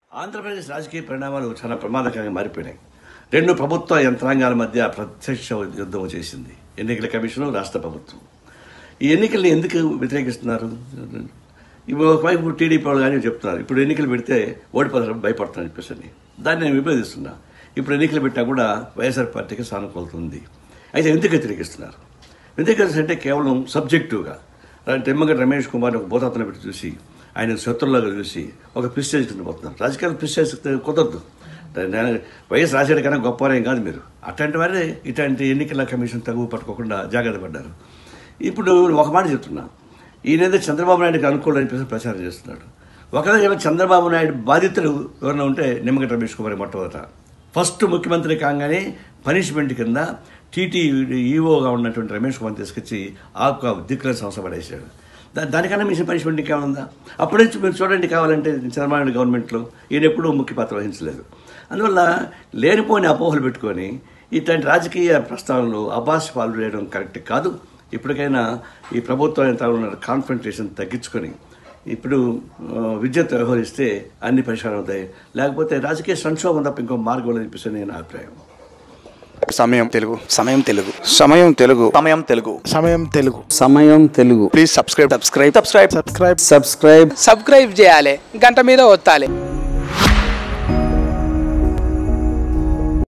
ఆంధ్రప్రదేశ్ రాజకీయ పరిణామాలు చాలా ప్రమాదకరంగా మారిపోయినాయి. రెండు ప్రభుత్వ యంత్రాంగాల మధ్య ప్రత్యక్ష యుద్ధం చేసింది ఎన్నికల కమిషను, రాష్ట్ర ప్రభుత్వం. ఈ ఎన్నికల్ని ఎందుకు వ్యతిరేకిస్తున్నారు? ఒకవైపు టీడీపీ వాళ్ళు కానీ చెప్తున్నారు, ఇప్పుడు ఎన్నికలు పెడితే ఓడిపోతారు, భయపడుతున్నారు చెప్పేసి. దాన్ని నేను విభేదిస్తున్నా. ఇప్పుడు ఎన్నికలు పెట్టినా కూడా వైఎస్ఆర్ పార్టీకి సానుకూలత ఉంది. అయితే ఎందుకు వ్యతిరేకిస్తున్నారు? వ్యతిరేకిస్తుంటే కేవలం సబ్జెక్టివ్గా నిమ్మగడ్డ రమేష్ కుమార్ని ఒక భూతాత్మను పెట్టి చూసి, ఆయన శత్రువులాగా చూసి ఒక ప్రిస్టేజ్ కింద పోతున్నారు. రాజకీయాలు ప్రిస్టేజ్ కుదరదు. వైఎస్ రాజశేఖర్ కన్నా గొప్పవారేం కాదు మీరు. అట్లాంటి వారే ఇట్లాంటి ఎన్నికల కమిషన్ తగువ పట్టుకోకుండా జాగ్రత్త పడ్డారు. ఇప్పుడు ఒక మాట చెప్తున్నా, ఈయనేదో చంద్రబాబు నాయుడుకి అనుకూలని చెప్పేసి ప్రచారం చేస్తున్నాడు. ఒకవేళ చంద్రబాబు నాయుడు బాధితులు ఎవరైనా ఉంటే నిమ్మగడ్డ రమేష్ కుమార్ మొట్టమొదట ఫస్ట్ ముఖ్యమంత్రి కాగానే పనిష్మెంట్ కింద టీటీ ఈఓగా ఉన్నటువంటి రమేష్ కుమార్ తీసుకొచ్చి ఆకు దిక్కుల సంస్థ పడేసాడు. దానికన్నా మిషన్ పనిష్మెంట్ ఇంకేముందా? అప్పుడే మీరు చూడండి, కావాలంటే చంద్రబాబు నాయుడు గవర్నమెంట్లో ఈయన ఎప్పుడూ ముఖ్య పాత్ర వహించలేదు. అందువల్ల లేనిపోని అపోహలు పెట్టుకొని ఇట్లాంటి రాజకీయ ప్రస్తావనలు అబాస్ పాలు చేయడం కరెక్ట్ కాదు. ఇప్పటికైనా ఈ ప్రభుత్వం ఉన్న కాన్ఫ్రంటేషన్ తగ్గించుకొని ఇప్పుడు విద్యతో వ్యవహరిస్తే అన్ని పరిష్కారం అవుతాయి. లేకపోతే రాజకీయ సంక్షోభం తప్ప ఇంకో మార్గం అని చెప్పేసి నేను అభిప్రాయం. సమయం తెలుగు, సమయం తెలుగు, సమయం తెలుగు, సమయం తెలుగు, సమయం తెలుగు, సమయం తెలుగు. ప్లీజ్ సబ్స్క్రైబ్ సబ్స్క్రైబ్ చేయాలి, గంట మీద ఒత్తాలి.